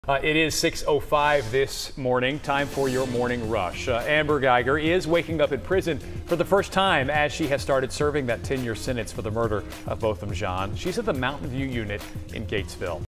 It is 6:05 this morning. Time for your morning rush. Amber Guyger is waking up in prison for the first time as she has started serving that 10-year sentence for the murder of Botham-Jean. She's at the Mountain View unit in Gatesville.